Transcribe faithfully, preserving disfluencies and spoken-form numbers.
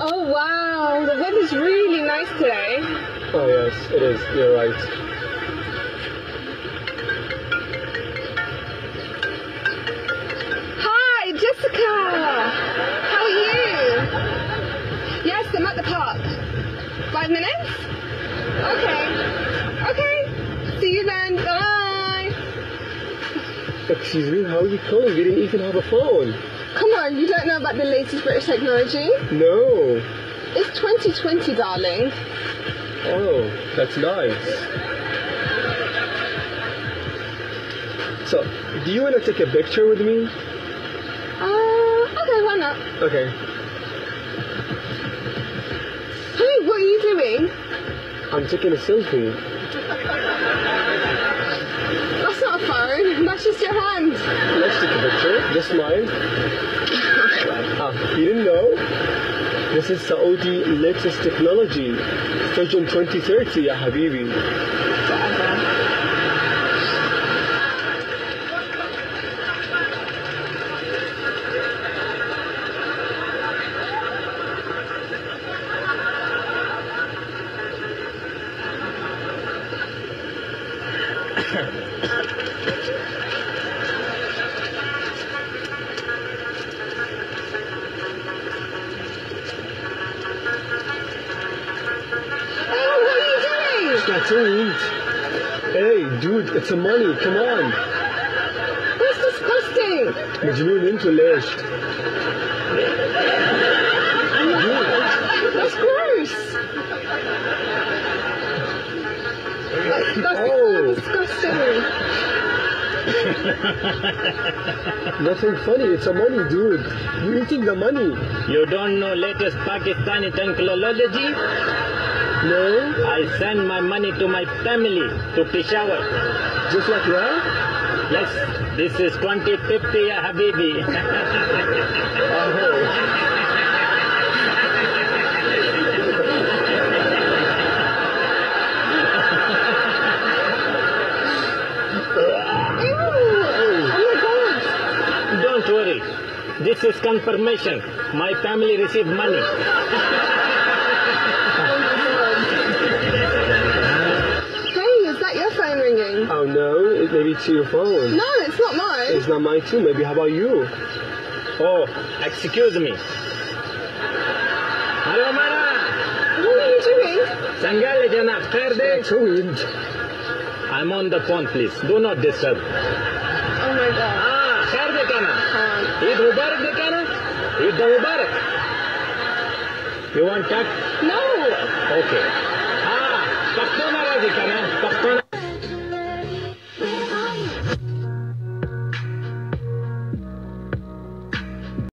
Oh wow, the weather's really nice today. Oh yes, it is. You're right. Hi, Jessica. How are you? Yes, I'm at the park. Five minutes? Okay. Okay. See you then. Bye. Excuse me, how are you calling? We didn't even have a phone. Come on, you don't know about the latest British technology? No. It's twenty twenty, darling. Oh, that's nice. So, do you want to take a picture with me? Uh, okay, why not? Okay. Hey, what are you doing? I'm taking a selfie. That's not a phone, that's just your hand. Let's take a picture. Just mine. Ah, you didn't know? This is Saudi latest technology. Vision twenty thirty, ya habibi. That's it. Hey, dude, it's a money. Come on. That's disgusting. مجنون انتوا ليش؟ That's gross. That's, that's Oh. disgusting. Nothing funny. It's a money, dude. You're eating the money. You don't know latest Pakistani technology? No? I send my money to my family, to Peshawar. Just like that? Yes, this is twenty fifty, ya habibi. Oh. Don't worry. This is confirmation. My family received money. Hey, is that your phone ringing? Oh no, it, maybe it's your phone. No, it's not mine. It's not mine too. Maybe how about you? Oh, excuse me. Hello, Mara. What are you doing? Sangale Janab, fair day. That's so weird. I'm on the phone, please. Do not disturb. Oh my god. Ah, fair day, Kana. Um, Eid Mubarak, day, Kana. Eid Mubarak. You want that? no. Okay. Ah, customer, Kana.